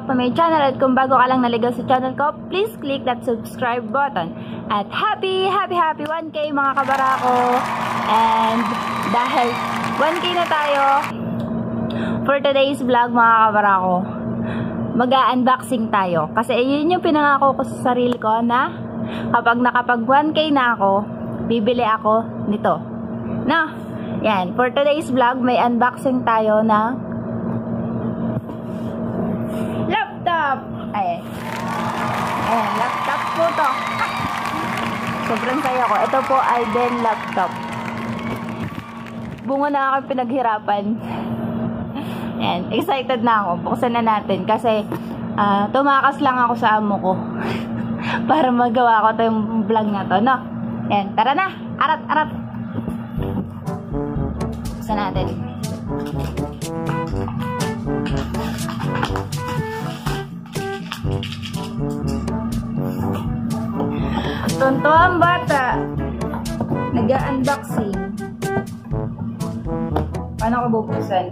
back to my channel. At kung bago ka lang naligaw sa channel ko, please click that subscribe button. At happy 1K mga kabarako. And dahil 1K na tayo, for today's vlog mga kabarako, mag-unboxing tayo. Kasi yun yung pinangako ko sa sarili ko na kapag nakapag 1K na ako, bibili ako nito. No? Yan. For today's vlog, may unboxing tayo na laptop. Ayan. Ayan. Laptop po to. Sobrang saya ko. Ito po ay Dell laptop. Bunga na ako pinaghirapan. Ayan. Excited na ako. Buksan na natin. Kasi tumakas lang ako sa amo ko. Para magawa ko ito yung vlog na to. No? Ayan. Tara na. Arat. Buksan natin. Tonto ang bata. Nag-unboxing. Paano ko bubuksan?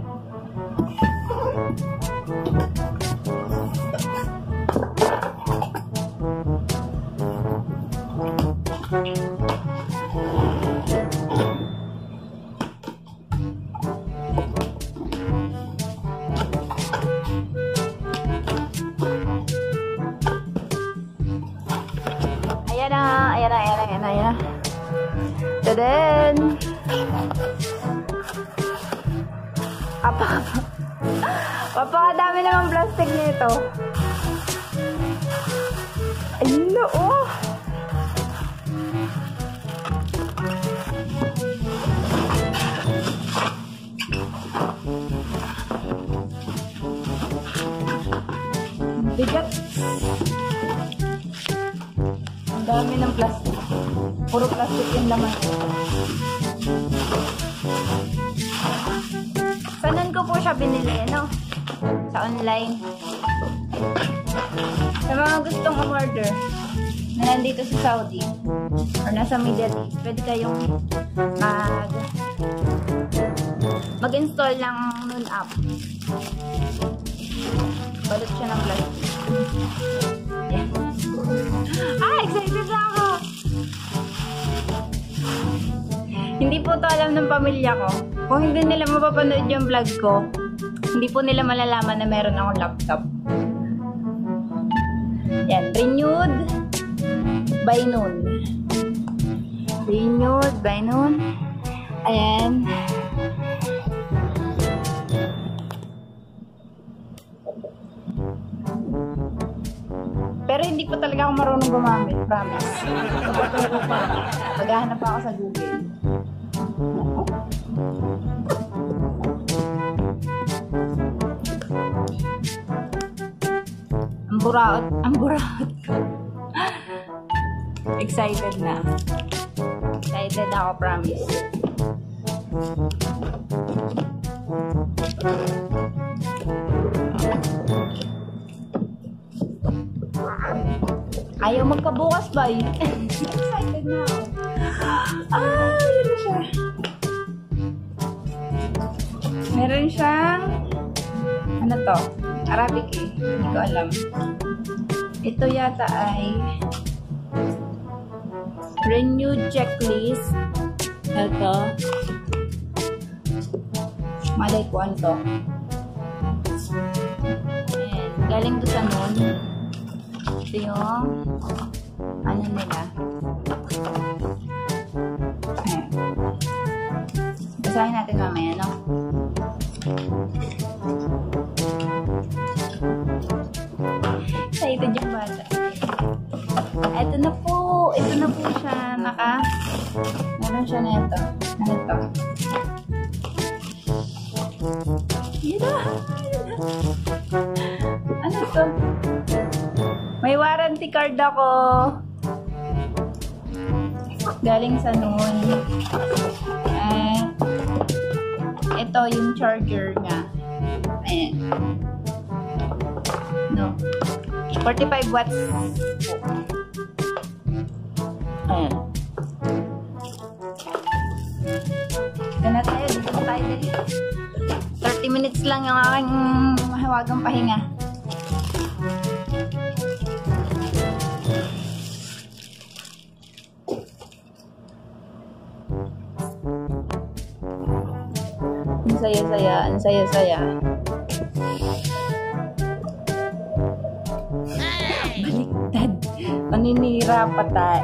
Ayan na. Tadaan! Papakadami naman plastic nito. Ayun na, oh! Bigat! Ang dami ng plastic. Puro plastic yung laman. Saan ko po siya binili, no? Sa online. Sa mga gustong umorder na nandito sa Saudi or nasa Middle East, pwede kayong mag-install ng Noon app. Balot siya ng plastic. Yan. Excited na ako! Hindi po to alam ng pamilya ko. Kung hindi nila mapapanood yung vlog ko, hindi po nila malalaman na meron akong laptop. Yan. Renewed by Noon. Renewed by Noon. Ayan. Pero hindi po talaga ako marunong gumamit. Promise. Maghahanap ako sa Google. Ang buraot ko. Excited na. Excited ako, promise. Ayaw magkabukas ba yun? Excited na ako. Yun na siya. Meron siyang ano to? Arabic eh. Hindi ko alam. Ito yata ay renewed checklist. Ito. Malay ko ano to. Ayan. Galing to sa Noon. Ito yung ano nila. Ayan. Basahin natin mamaya, no? Excited yung bata. Ito na po siya. Meron siya na ito. Ano ito? Yun na. Ano ito? May warranty card ako. Galing sa Noon. Ito yung charger niya. Ayan. No. 45 watts. Ayan. Dito na tayo. Dito na tayo. 30 minutes lang yung aking mahiwagang pahinga. Ang saya-saya. Baliktad. Maninira pa tayo.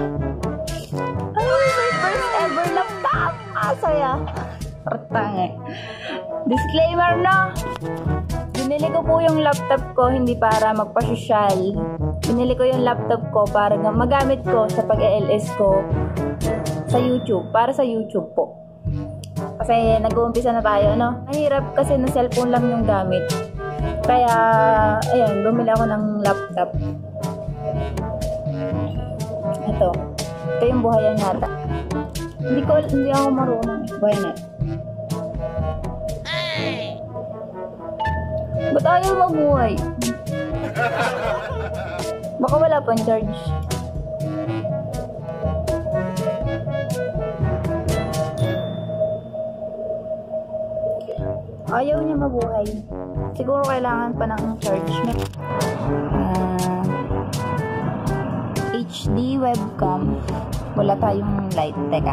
Ay, my first ever laptop! Saya. Pertang eh. Disclaimer na. Binili ko po yung laptop ko hindi para magpa-social. Binili ko yung laptop ko para magamit ko sa pag-LS ko sa YouTube. Para sa YouTube po. Kasi nag-uumpisa na tayo, no? Mahirap kasi na cellphone lang yung gamit. Kaya, ayun, bumili ako ng laptop. Ito. Ito yung buhayan yata. Hindi ako marunong. Buhayan. Ba't ayaw mabuhay? Baka wala pang charge. Ayaw niya mabuhay. Siguro kailangan pa ng charge. HD webcam. Wala tayong light. Teka.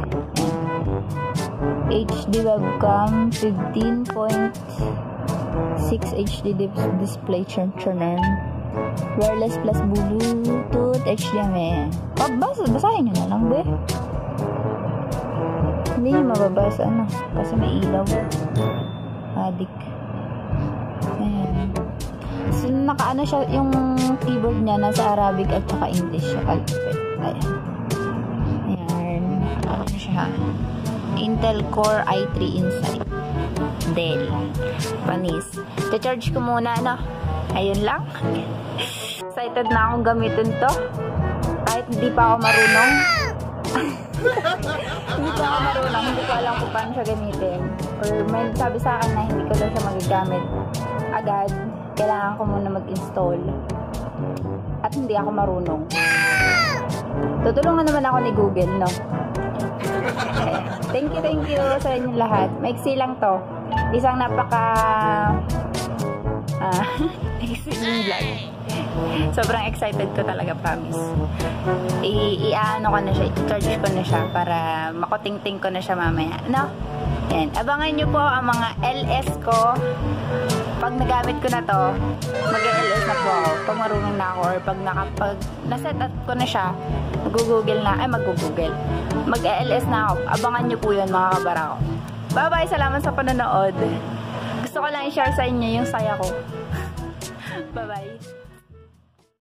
HD webcam 15.6 HD display channel. Wireless plus Bluetooth HDMI. Basahin nyo na lang, be. Hindi nyo mababasa, ano. Kasi may ilaw. Adik. Ayan. So, nakaano siya, yung keyboard niya nasa Arabic at saka English siya. Alphabet. Ayan. Ayan. Ano siya? Intel Core i3 Inside. Dell. Panis. I-charge ko muna, no? Ayun lang. Excited na akong gamitin to. Kahit hindi pa ako marunong. Hindi pa ako marunong. Hindi ko alam kung paano siya gamitin. Or may sabi sa akin na hindi ko daw siya magagamit agad. Kailangan ko muna mag-install. At hindi ako marunong. Tutulungan naman ako ni Google, no? Okay. Thank you sa inyo lahat. Maiksi lang to. Isang exciting vlog. Sobrang excited ko talaga, promise. I-ano ko na siya, i-charge ko na siya para makuting-ting ko na siya mamaya, no? Yan. Abangan nyo po ang mga LS ko. Pag nagamit ko na to, mag-LS na po ako. Pag marunong na ako or pag na-set up ko na siya, mag-LS na ako. Abangan nyo po yun, mga kabarako. Bye-bye! Salamat sa panonood. Gusto ko lang i-share sa inyo yung saya ko. Bye-bye!